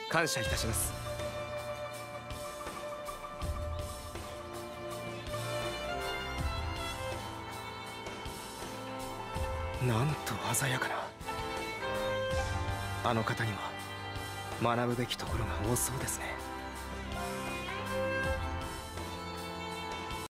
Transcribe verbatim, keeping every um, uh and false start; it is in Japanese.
感謝いたします。なんと鮮やかな。あの方には学ぶべきところが多そうですね。